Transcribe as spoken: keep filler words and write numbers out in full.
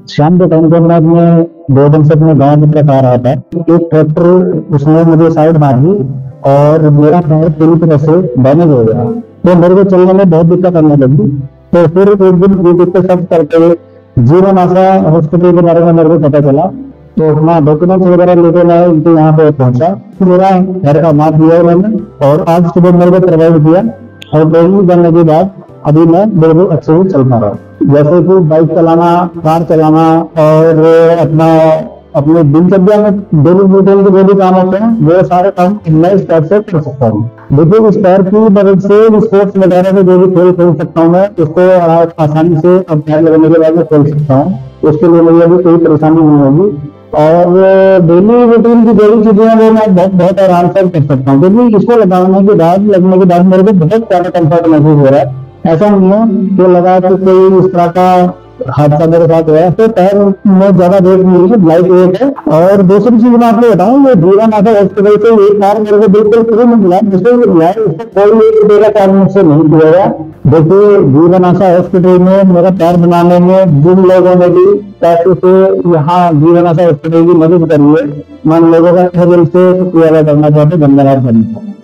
शाम के टाइम पे मैं अपने दो दिन से अपने गांव की तरफ आ रहा था। एक ट्रैक्टर उसने मुझे साइड मार दी और मेरा पैर पूरी तरह से डैमेज हो गया। तो मेरे को चलने में बहुत दिक्कत आने लगी। तो फिर एक दिन यूट्यूब पे सर्च करके जीवन आशा हॉस्पिटल के बारे में मेरे को पता चला। तो अपना डॉक्यूमेंट्स वगैरह लेके मैं उनके यहाँ पे पहुंचा। मेरा घर का माप दिया उन्होंने और आज सुबह मेरे को सर्वाइव किया। और ट्रेनिंग करने के बाद अभी मैं बिल्कुल अच्छे से चल पा रहा हूँ। जैसे कि बाइक चलाना, कार चलाना और अपना अपने दिनचर्या में डेली रूटीन के जो भी काम होते हैं वो सारे काम मैं इस टाइप से कर सकता हूँ। देखिए, इस पैर की मदद से स्पोर्ट्स वगैरह में जो भी खेल खेल सकता हूँ मैं उसको आसानी से अब पैर लगाने के बाद में खेल सकता हूँ। उसके लिए मुझे अभी कोई परेशानी नहीं होगी। और डेली रूटीन की डेली चीजें वो मैं बहुत बहुत आराम से कर सकता हूँ, क्योंकि इसको लगाने के बाद लगने के बाद मेरे को बहुत ज्यादा कंफर्ट महसूस हो रहा है। ऐसा नहीं है कि लगा कि कोई इस तरह का हादसा मेरे साथ हुआ है। तो पैर में ज्यादा वेट नहीं है, लाइट वेट है। और दूसरी चीज मैं आपको बताऊं, ये जीवन आशा हॉस्पिटल से एक बार मेरे को बिल्कुल फ्री में मिला, जिससे मिला है उससे कोई एक रुपये का चार्ज मुझसे नहीं दिया गया। देखिए, जीवन आशा हॉस्पिटल में मेरा पैर बनाने में जिन लोगों ने भी पैसे से यहाँ जीवन आशा हॉस्पिटल की मदद करी है, मैं उन लोगों का दिल से शुक्रिया अदा करना चाहते हैं। धन्यवाद।